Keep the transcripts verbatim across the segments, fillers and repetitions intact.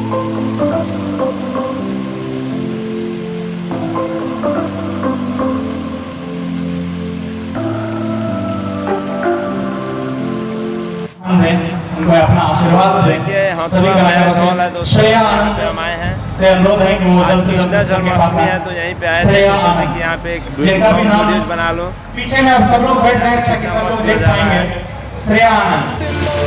उनको अपना आशीर्वाद देखिए हम सभी श्रेया आनंद आए हैं से अनुरोध है कि वो जल्द से जल्द के पास है तो यहीं पे आए थे कि यहाँ पे एक वीडियो बना लो। पीछे में आप सब लोग बैठ रहे हैं ताकि सब लोग देख पाएंगे। श्रेया आनंद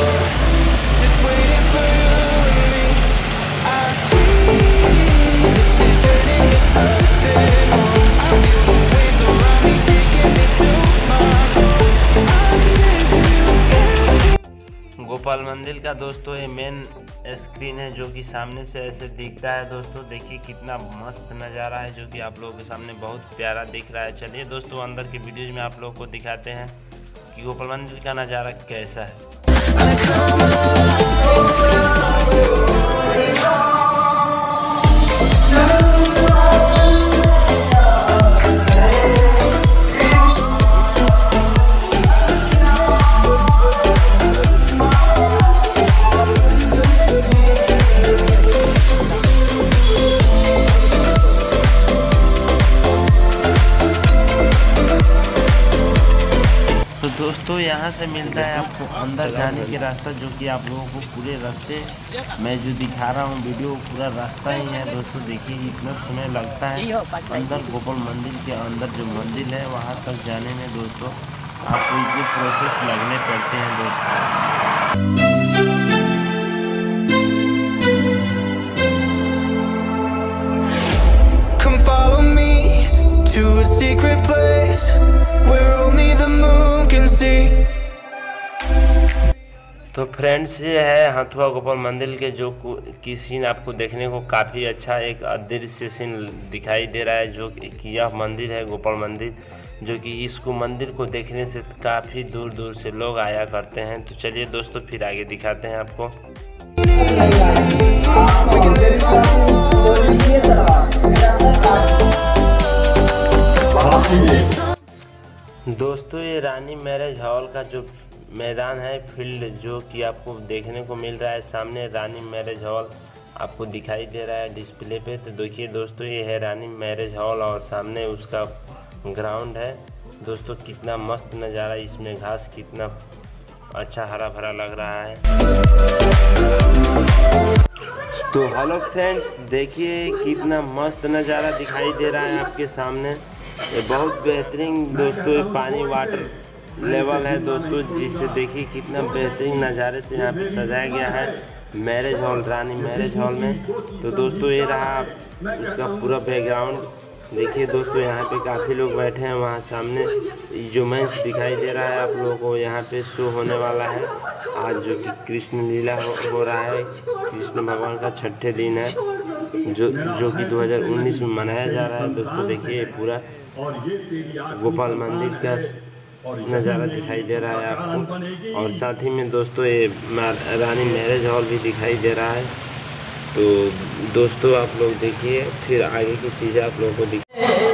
गोपाल मंदिर का दोस्तों ये मेन स्क्रीन है जो कि सामने से ऐसे दिखता है। दोस्तों देखिए कितना मस्त नज़ारा है जो कि आप लोगों के सामने बहुत प्यारा दिख रहा है। चलिए दोस्तों अंदर के वीडियोज में आप लोगों को दिखाते हैं कि गोपाल मंदिर का नज़ारा कैसा है। तो दोस्तों यहाँ से मिलता है आपको अंदर जाने के रास्ता जो कि आप लोगों को पूरे रास्ते मैं जो दिखा रहा हूँ वीडियो पूरा रास्ता ही है। दोस्तों देखिए इतना समय लगता है अंदर गोपाल मंदिर के अंदर जो मंदिर है वहाँ तक जाने में। दोस्तों आपको इतने प्रोसेस लगने पड़ते हैं दोस्तों। Come follow me to a secret place where only the moon can see। तो फ्रेंड्स ये है हथुआ गोपाल मंदिर के जो की सीन आपको देखने को काफ़ी अच्छा एक अदृश्य सीन दिखाई दे रहा है जो कि यह मंदिर है गोपाल मंदिर जो कि इसको मंदिर को देखने से काफ़ी दूर दूर से लोग आया करते हैं। तो चलिए दोस्तों फिर आगे दिखाते हैं आपको। दोस्तों ये रानी मैरिज हॉल का जो मैदान है फील्ड जो कि आपको देखने को मिल रहा है सामने रानी मैरिज हॉल आपको दिखाई दे रहा है डिस्प्ले पे। तो देखिए दोस्तों ये है रानी मैरिज हॉल और सामने उसका ग्राउंड है। दोस्तों कितना मस्त नज़ारा, इसमें घास कितना अच्छा हरा भरा लग रहा है। तो हेलो फ्रेंड्स देखिए कितना मस्त नज़ारा दिखाई दे रहा है आपके सामने। ये बहुत बेहतरीन दोस्तों ये पानी वाटर लेवल है दोस्तों जिससे देखिए कितना बेहतरीन नज़ारे से यहाँ पे सजाया गया है marriage hall Rani marriage hall में। तो दोस्तों ये रहा उसका पूरा बैकग्राउंड। देखिए दोस्तों यहाँ पे काफ़ी लोग बैठे हैं वहाँ सामने जो मंच दिखाई दे रहा है आप लोगों को यहाँ पे शो होने वाला है आज जो कि कृष्ण लीला हो, हो रहा है। कृष्ण भगवान का छठे दिन है जो जो कि दो हज़ार उन्नीस में मनाया जा रहा है। दोस्तों देखिए पूरा गोपाल मंदिर का नज़ारा दिखाई दे रहा है आपको और साथ ही में दोस्तों ये रानी मैरिज हॉल भी दिखाई दे रहा है। तो दोस्तों आप लोग देखिए फिर आगे की चीज़ें आप लोगों को दिख